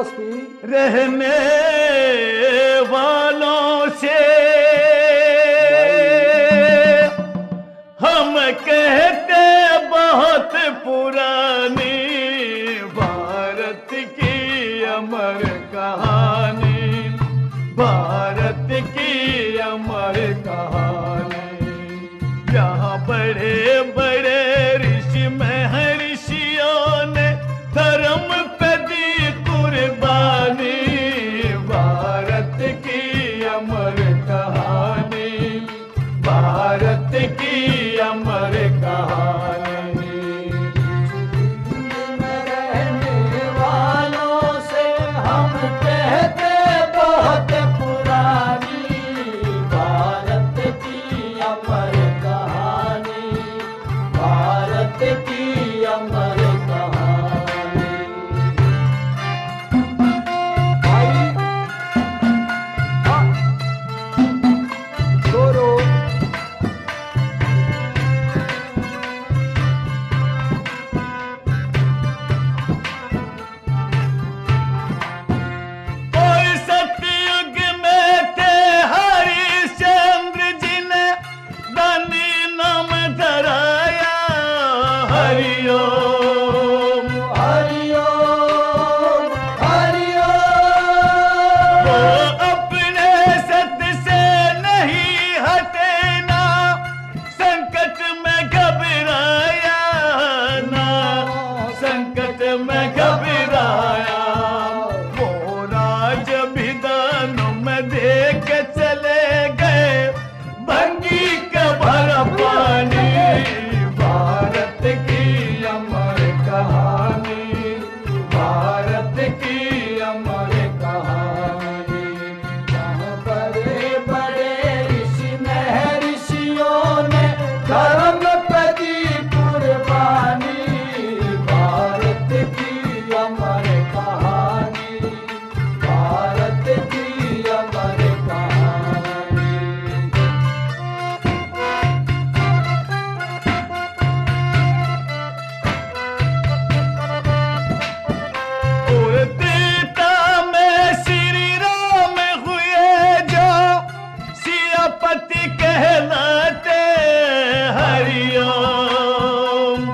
बस्ती रहने वालों से हम कहते बहुत पुरानी भारत की अमर कहानी, भारत की अमर कहानी। यहाँ बड़े बड़े ऋषि महर्षियों ने धर्म पे दी कुर्बानी, भारत की अमर कहानी, भारत की अमर कहानी। रहने वालों से हम कहते बहुत पुरानी भारत की अमर कहानी, भारत की अमर कहानी। भाई छोरो और सतयुग में थे हरिश्चंद्र जी ने दानी नाम धराया, हरिओम हरिओम हरिओम। वो अपने सत्य से नहीं हटे ना, संकट में घबराया ना, संकट में घबराया। वो राज विधानों में दे के चले गए भंगी का भरा पानी, भारत की अमर कहानी, भारत की अमर कहानी। जहाँ बड़े बड़े ऋषि महर्षियों ने धर्म पे दी कुर्बानी, भारत की अमर कहानी, भारत की अमर कहानी। और त्रेता में श्री राम हुए जो सियापति कहलाते, हरिओम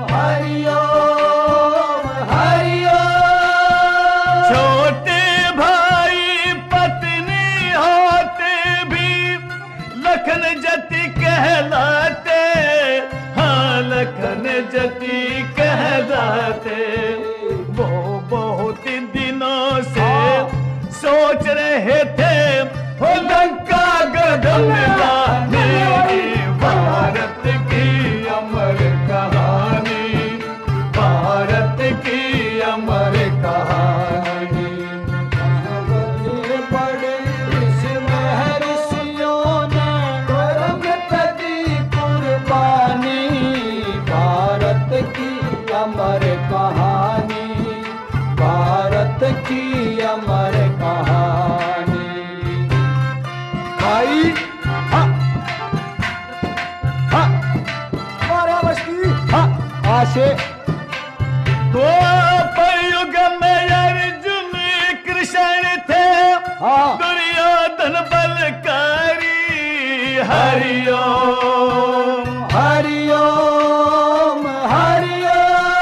हरिओम हरिओम। छोटे भाई पत्नी होते भी लखन जति कहलाते, हाँ लखन जति कहलाते। वो बहुत दिनों से सोच रहे थे वो लंका गढ़ मिलाने, भारत की अमर कहानी, भारत की अमर कहानी। बड़े बड़े ऋषि महर्षियों ने धर्म पे दी कुर्बानी, भारत की अमर कहानी, भारत की अमर कहानी। भाई हाँ हाँ मारा बस्ती हाँ आशे द्वापरयुग में अर्जुन कृष्ण थे, हाँ दुर्योधन बलकारी, हरिओम हरिओम हरिओम।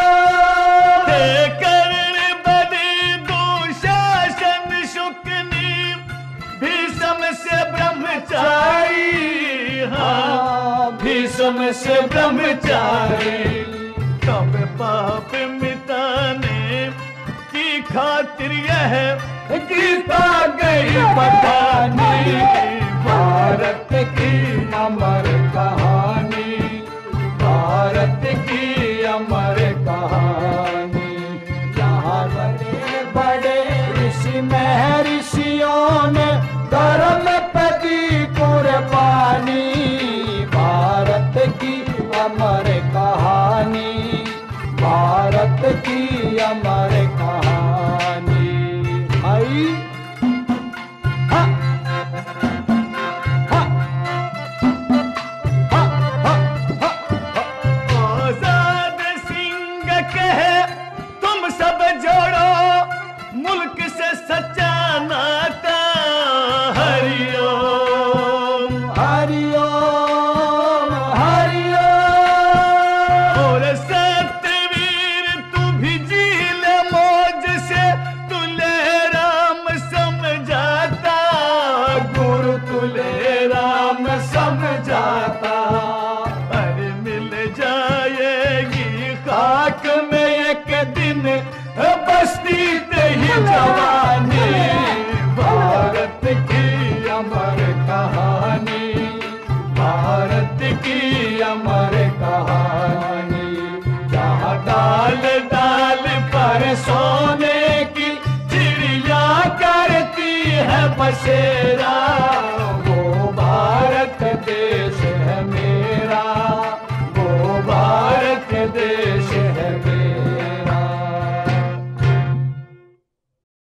थे कर्ण बलि दुशासन शुकनी, भीष्म से ब्रह्मचारी, हाँ भीष्म से ब्रह्मचारी। तब पाप मिटाने की खातिर यह गीता गई बतानी, भारत की अमर कहानी, भारत की अमर कहानी। यहाँ बड़े बड़े ऋषि महर्षियों ने धर्म पे दी कुर्बानी, भारत की अमर कहानी, भारत की अमर कहानी। आई हाँ हाँ भारत की अमर कहानी, जहाँ डाल डाल पर सोने की चिड़िया करती है बसेरा।